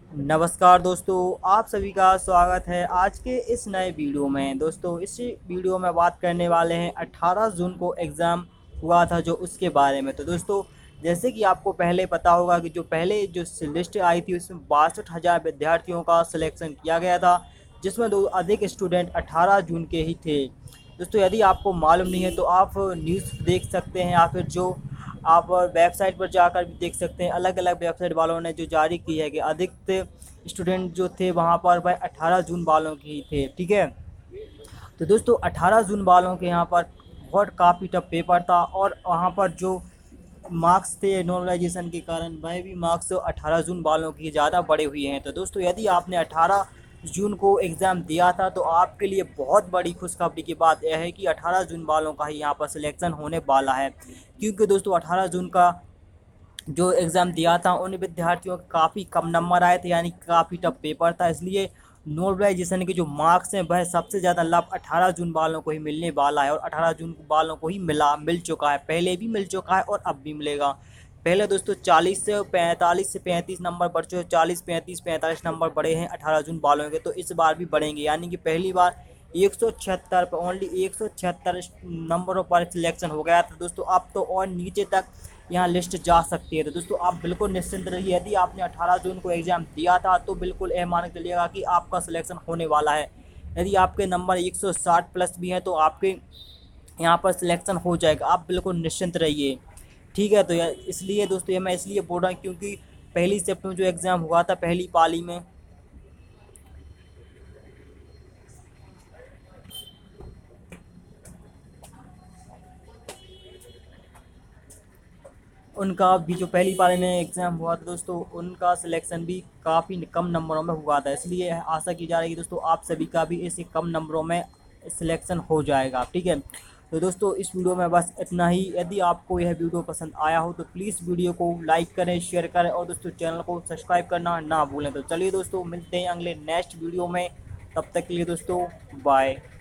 नमस्कार दोस्तों, आप सभी का स्वागत है आज के इस नए वीडियो में। दोस्तों, इस वीडियो में बात करने वाले हैं 18 जून को एग्ज़ाम हुआ था जो उसके बारे में। तो दोस्तों, जैसे कि आपको पहले पता होगा कि जो पहले जो लिस्ट आई थी उसमें 62,000 विद्यार्थियों का सिलेक्शन किया गया था, जिसमें दो अधिक स्टूडेंट 18 जून के ही थे। दोस्तों, यदि आपको मालूम नहीं है तो आप न्यूज़ देख सकते हैं या फिर जो आप वेबसाइट पर जाकर भी देख सकते हैं। अलग अलग वेबसाइट वालों ने जो जारी की है कि अधिक स्टूडेंट जो थे वहाँ पर वह 18 जून वालों के ही थे। ठीक है, तो दोस्तों 18 जून वालों के यहाँ पर बहुत काफ़ी टफ पेपर था और वहाँ पर जो मार्क्स थे नॉर्मलाइजेशन के कारण वह भी मार्क्स 18 जून वालों की ज़्यादा बड़े हुए हैं। तो दोस्तों, यदि आपने 18 जून को एग्ज़ाम दिया था तो आपके लिए बहुत बड़ी खुशखबरी की बात यह है कि 18 जून वालों का ही यहाँ पर सिलेक्शन होने वाला है, क्योंकि दोस्तों 18 जून का जो एग्ज़ाम दिया था उन विद्यार्थियों के काफ़ी कम नंबर आए थे, यानी काफ़ी टफ पेपर था। इसलिए नॉर्मलाइजेशन के जो मार्क्स हैं वह सबसे ज़्यादा लाभ 18 जून वालों को ही मिलने वाला है और 18 जून वालों को ही मिल चुका है। पहले भी मिल चुका है और अब भी मिलेगा। पहले दोस्तों 40 से 35 नंबर बढ़ चुके, 40 35 45 नंबर बढ़े हैं 18 जून वालों के, तो इस बार भी बढ़ेंगे। यानी कि पहली बार 176 पर ओनली 176 नंबरों पर सिलेक्शन हो गया था दोस्तों। अब तो और नीचे तक यहाँ लिस्ट जा सकती है। तो दोस्तों, आप बिल्कुल निश्चिंत रहिए, यदि आपने 18 जून को एग्ज़ाम दिया था तो बिल्कुल यह मान के चलिएगा कि आपका सिलेक्शन होने वाला है। यदि आपके नंबर 160 प्लस भी हैं तो आपके यहाँ पर सिलेक्शन हो जाएगा, आप बिल्कुल निश्चिंत रहिए। ठीक है, तो इसलिए दोस्तों ये मैं इसलिए बोल रहा हूँ क्योंकि पहली सिफ्ट में जो एग्ज़ाम हुआ था पहली पाली में, उनका भी जो पहली पाली में एग्ज़ाम हुआ था दोस्तों उनका सिलेक्शन भी काफ़ी कम नंबरों में हुआ था। इसलिए आशा की जा रही है कि दोस्तों आप सभी का भी इसी कम नंबरों में सिलेक्शन हो जाएगा। ठीक है, तो दोस्तों इस वीडियो में बस इतना ही। यदि आपको यह वीडियो पसंद आया हो तो प्लीज़ वीडियो को लाइक करें, शेयर करें और दोस्तों चैनल को सब्सक्राइब करना ना भूलें। तो चलिए दोस्तों, मिलते हैं अगले नेक्स्ट वीडियो में। तब तक के लिए दोस्तों बाय।